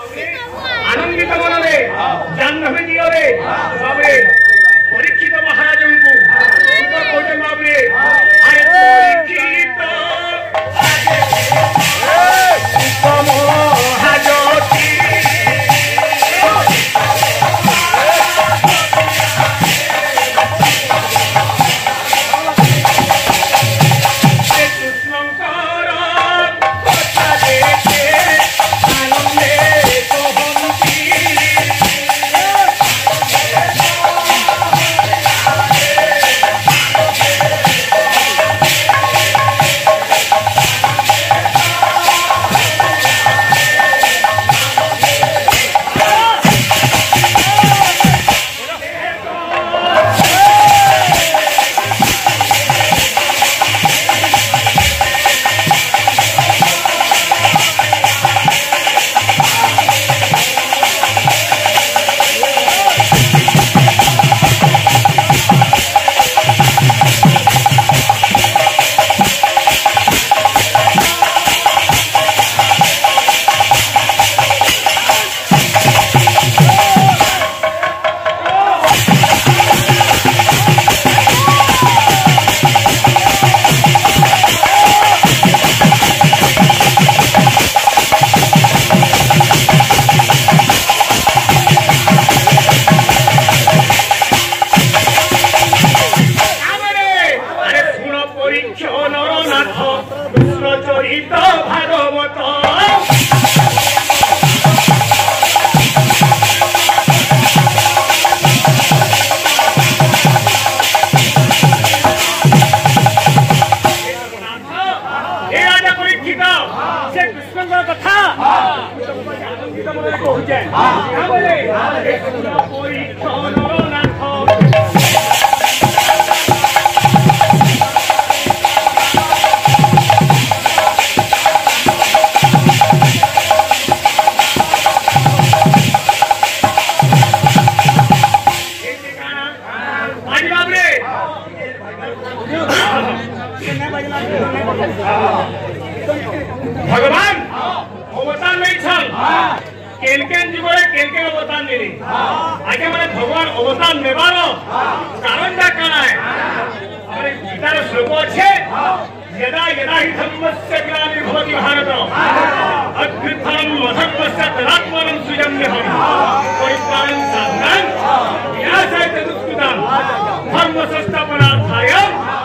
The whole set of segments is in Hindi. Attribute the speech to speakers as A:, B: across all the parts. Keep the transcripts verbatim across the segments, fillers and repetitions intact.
A: आनंदित मन रे जाह्नवी दिगरे बाबे परीक्षित महाराज को कोटे बाबे आए परीक्षित महाज्योति भगवान अवतार नहीं छल केलकेन जीवरे केलकेन अवतार नेली आगे माने भगवान अवतार नेबारो कारण दा काना है अरे गीतार श्लोक আছে यदा यदा हि धर्मस्य ग्लानिर्भवति भारत अभ्युत्थानं वधर्मस्य तदात्मानं सृजम्यहम् परित्राणं साधनं विनाशाय च दुष्कृतं धर्म संस्थापनार्थाय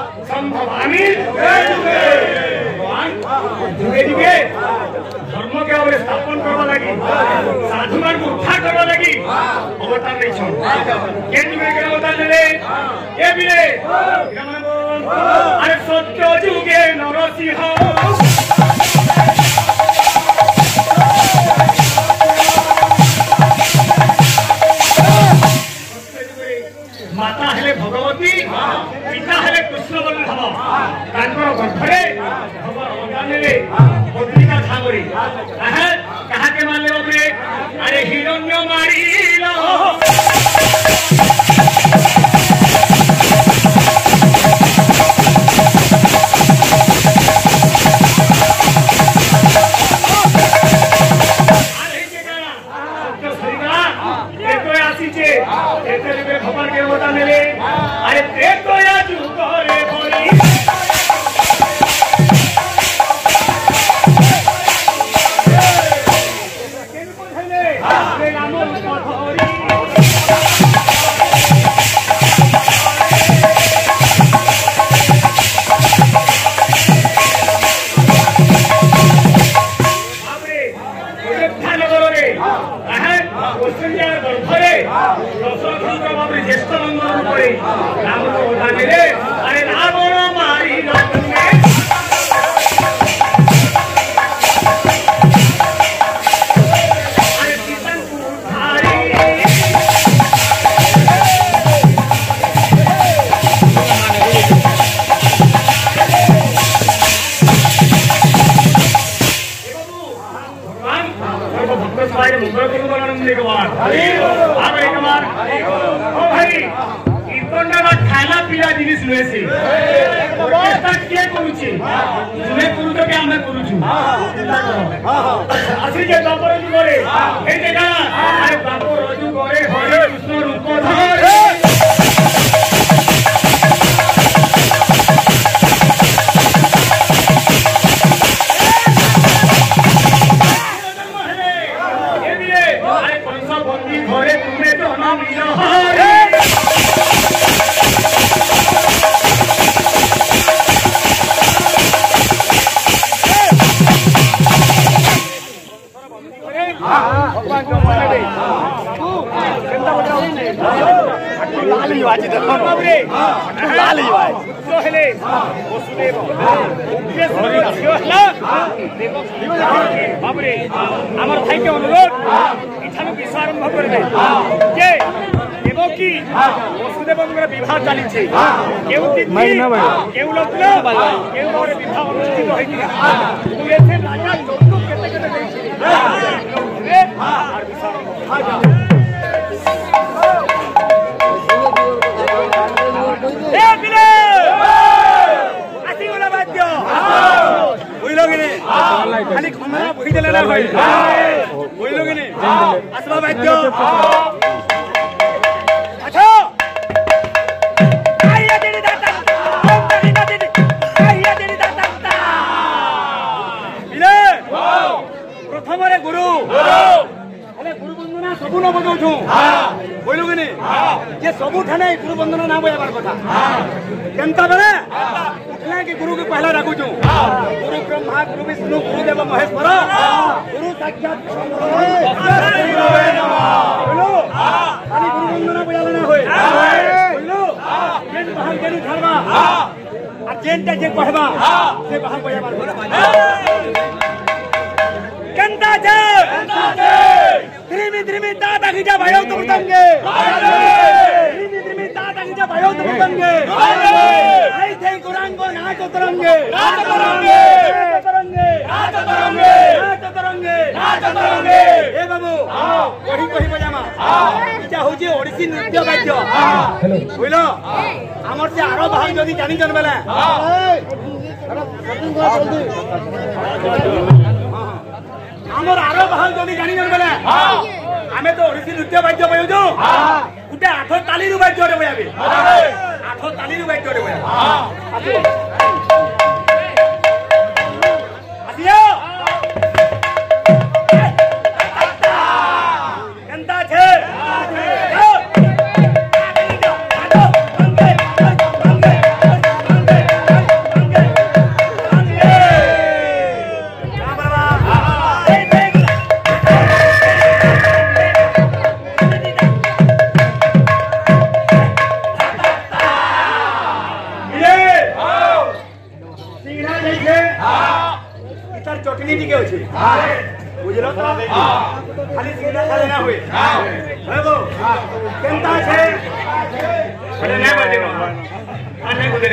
A: संभवामि जुगे जुगे धर्म के अवरे स्थापन करवा लगी साधु मान को उद्धार करवा लगी अवतार नहीं छोड़ केन जुगे के अवतार ले ये भी ले अरे सत्य जुगे नरसिंह माता हेले भगवती पिता हेले कृष्ण बल्लभ तांकर गर्भरे भगवान अवतार नेले पत्रिका धागरी कहा कहा के मान ले बाबरे अरे हिरण्य मारिला अरे के गाना तो सरीगा एतो आसीचे एते रे भगवान के अवतार नेले अरे एतो या जुग रे बोली ज्येष्ठ नंदन अरे रावण मारी मंगल विकंडा खाना पीना जिनिस नुहे से चेष्टा किए करूची तुमे करू तो क्या मैं करूछु असली जे बापर रजू करे हे देखा अरे बापर रजू करे हरे कृष्ण रूप धरे
B: আমার ভাইকে অনুরোধ এখানে বিষয় আরম্ভ করবে যে দেবকী বসুদেবঙ্গের বিবাহ চালিছে কেউ তিথি কেউ লগ্ন কেউ বড় বিবাহ অনুষ্ঠিত হয়েছিল এসে রাজা যৌতুক কেতে কেতে দিয়েছিল আর বিষয় खाली खमरा बही देले ना भाई बोइलो कि नहीं असला बाध्य अच्छा आइया देनी दाता ओम देनी दाती आइया देनी दाता बिले प्रथम रे गुरु गुरु अरे गुरु वंदना सबु न बजाउ छु हां बोइलो कि नहीं जे सबु ठाने गुरु वंदना ना बजाबार कथा केनता बेले उठला के गुरु के पहला राखु छु गुरु ब्रह्मा गुरु विष्णु गुरु देव महेश्वर गुरु साक्षात बोलो खाली गुरु वंदना बजाले ना होय बोलो जेन बहाल जेनु धरबा आ जेनटा जे कहबा से बहाल बजाबार कंता छे कंता छे द्रिमी द्रिमी दादा गिजा भयो तुम तंगे द्रिमी द्रिमी दादा गिजा भयो तुम तंगे आई थे गुरांगो नाच तरंगे नाच तरंगे नाच तरंगे नाच तरंगे नाच तरंगे नाच तरंगे ए बाबू ओडी कहि बजामा इजा होजी ओडिसी नृत्य बाद्य बुझलो हमर से आरो भाग जदी जानि जन बेला हमर आरो भाग जदी जानि जन बेला आमे तो ओडिसी नृत्य बाद्य बजाउ उटे आठ ताली रु बाद्य रे बजाबे आठ ताली रु बाद्य रे बजा आसियो केनता छे चटनी टिके अछि बुझलो खाली सीधा खाली ना होय हेबो केनता छे अरे नै बजे नो आने गुदरे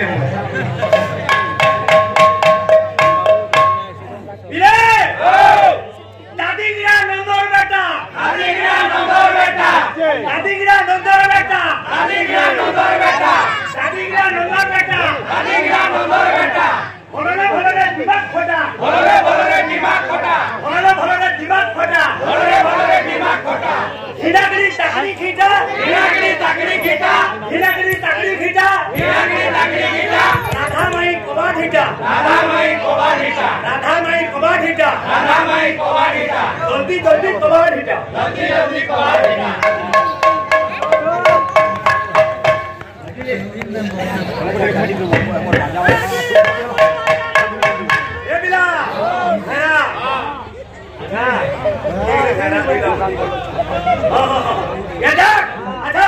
B: बिले दादी गिरा नंदोर बेटा दादी गिरा नंदोर बेटा दादी गिरा नंदोर बेटा दादी गिरा नंदोर बेटा दादी गिरा नंदोर बेटा दादी गिरा नंदोर बेटा भलरे भलरे दिमाग खोटा भलरे भलरे दिमाग खोटा भलरे भलरे दिमाग खोटा भलरे भलरे दिमाग खोटा हिरागिरी ताकरी खीटा हिरागिरी ताकरी खीटा हिरागिरी ताकरी खीटा हिरागिरी ताकरी खीटा राधा माई कोबा खीटा राधा माई कोबा खीटा राधा माई कोबा खीटा राधा माई कोबा खीटा जल्दी जल्दी कोबा खीटा जल्दी जल्दी कोबा खीटा ये बिला हां हां ये खाना बिला हां हां ये जा अच्छा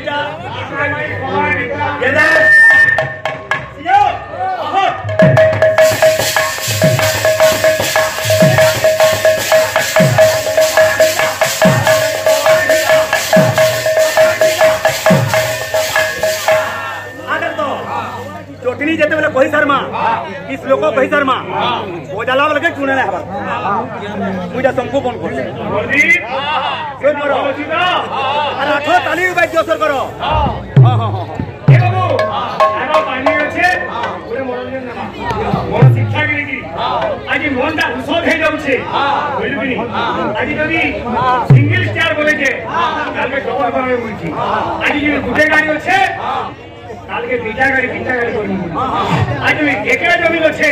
B: ये जा सियो ओहो बेले कहि शर्मा कि श्लोक कहि शर्मा बोझाला बेले के चुने ना हबा मुजा संपू बन कर
A: प्रदीप
B: सुन करो अरे आठो ताली बाई जोसर करो हां हां हां
A: ए बाबू आगो पानी আছে পুরো মনোরঞ্জন না বড় শিক্ষা গিরি আজি মনটা উৎসব হয়ে যাচ্ছে বুঝলি আজি যদি সিঙ্গেল স্টার বলেছে কালকে ডবল বানাবে বলছি আজি যদি দুটো গাড়ি আছে কালকে দুইটা গাড়ি তিনটা গাড়ি করবি আজি যদি একলা জমি আছে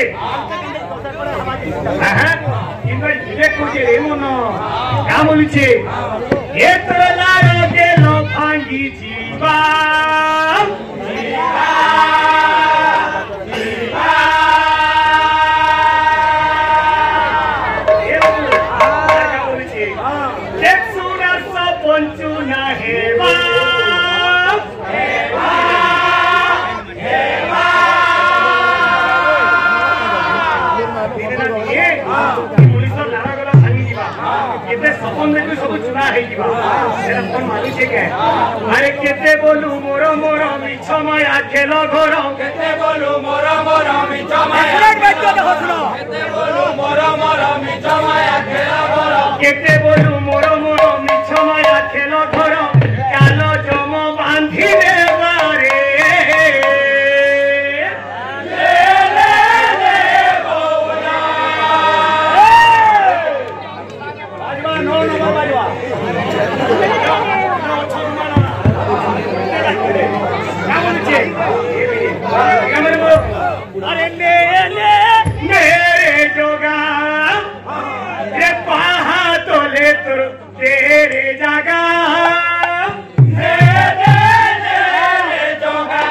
A: হ্যাঁ হ্যাঁ কিন্তু বিবেক করছে এমন না বলছে এ তোলার গেল ভাঙ্গি জীবা अरे केते बोलू मोर मोर मिछ माया खेल घर केते बोलू मोर मोर मिछ माया केते बोलू मोर मोर मिछ माया खेल घर केते बोलू मोर मोर मिछ माया खेल घर कालो जम बांधी रे बारे ले ले ले बोला बाजवा नो नो बाजवा अरे ने ने मेरे जोगा रे पहा तो ले तुर तेरे जागा ने ने ने जोगा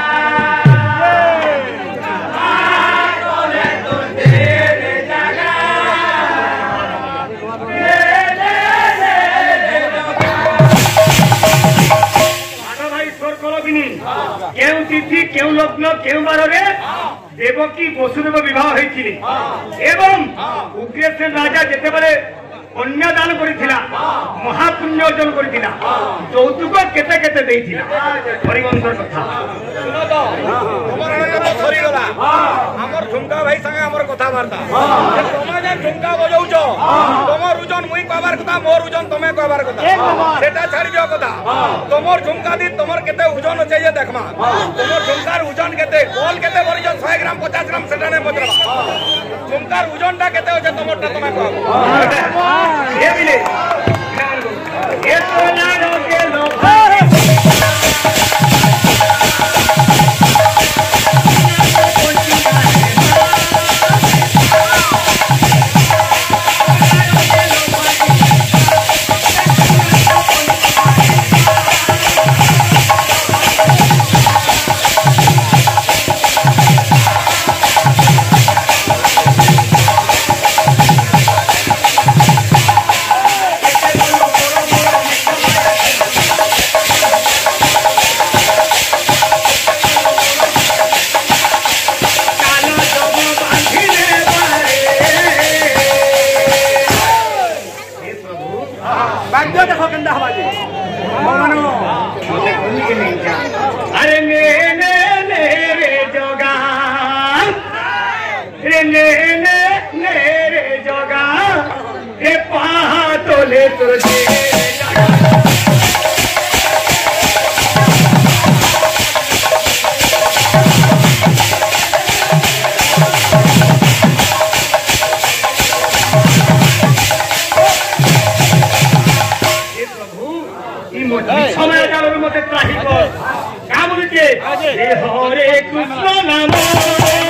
A: पहा तो ले तुर तेरे जागा ने ने ने जोगा आगा भाई स्वर करो किनी केउ तिथि केउ लग्न केउ बारे देवकी वसुदेव विवाह होइथिले एवं उग्रसेन राजा जेते बेले कन्यादान करिथिला महापुण्य अर्जन करिथिला चौतुक केते केते देइथिला हरिवंशर कथा सुनो तो हमर कथा थरी गला हमर झुमका भाई संगे हमर कथा वार्ता तमे जे झुमका बजाउछो तमर उजन मुई कहबार कथा मोर उजन तमे कहबार कथा सेटा छाड़ी दियो कथा तमर झुमका दी तमर केते उजन छै जे देखमा तमर झुमकार उजन केते गोल केते बरिजन सौ ग्राम पचास ग्राम सेटा नै बजरबा झुमकार उजनटा केते होছে तमरटा तमे कहबो ये मिले ये तो नानो के लो अरे ने ने ने रे जोगा रे ने ने ने रे जोगा रे पहा तो ले तुर तेरे जागा समय काल मते त्राही को का बोलुचे हरे कृष्ण नाम